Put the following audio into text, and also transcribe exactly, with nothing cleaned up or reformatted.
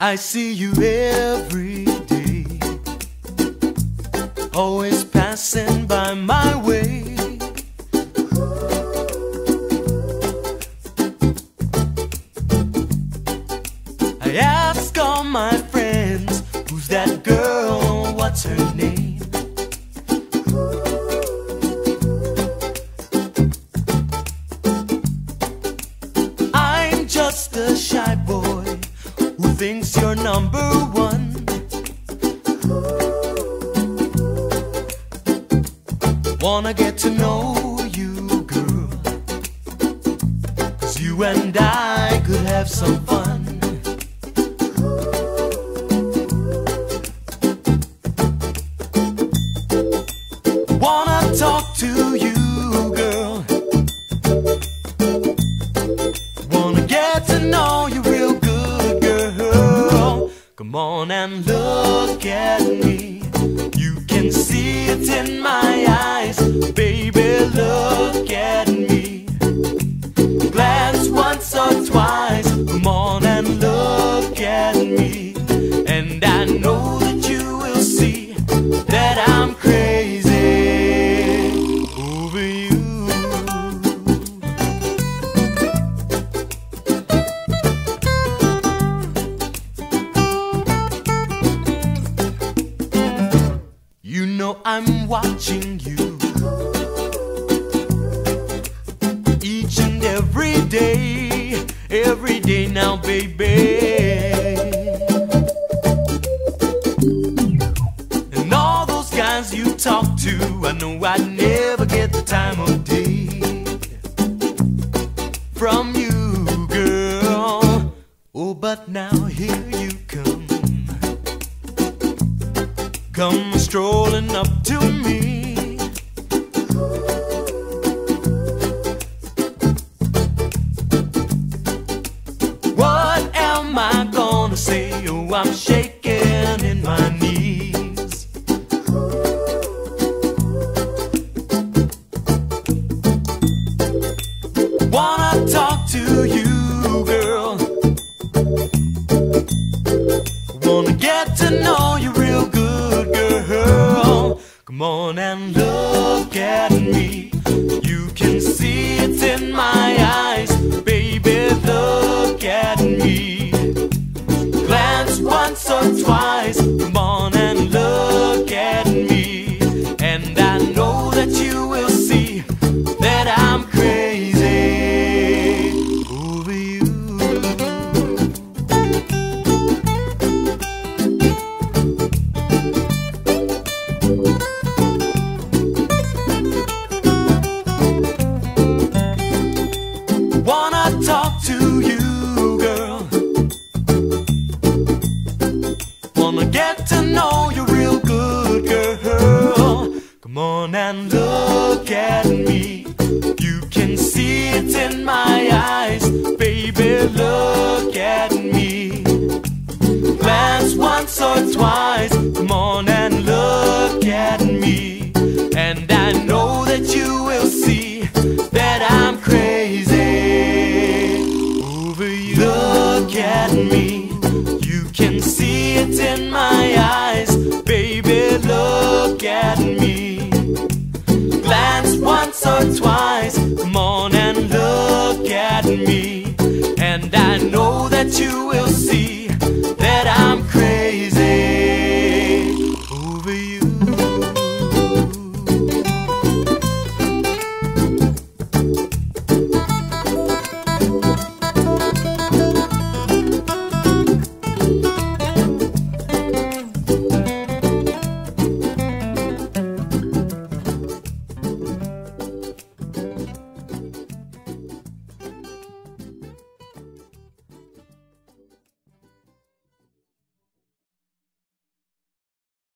I see you every day, always passing by my way. I ask all my friends, who's that girl, what's her name? I'm just a shy boy who thinks you're number one. Wanna get to know you, girl, 'cause you and I could have some fun. Wanna talk to you, girl, wanna get to know you real good, girl. Come on and look at me, you can see it in my eyes. Baby, look at me, glance once or twice. Come on and look at me, and I know that you will see that I'm crazy over you. You know I'm watching you each and every day, every day now, baby. And all those guys you talk to, I know I never get the time of day from you, girl. Oh, but now here you come, come strolling up to me. What am I gonna say? Oh, I'm shaking in my knees. Wanna talk to you, girl, wanna get to know you real good, girl. Come on and look at me, you can see it in my eyes. Baby, look at me, glance once or twice. Come on and look at me, and I know that you will see that I'm crazy over you. Wanna talk to you, girl, wanna get to know you real good, girl. Come on and look at me, you can see it in my eyes. Baby, look at me, glance once or twice. Come on and look at me, and I know that you will see that I'm crazy over you. Look at me, you can see it in my eyes. Baby, look at me, glance once or twice. Come on and look at me, and I know that you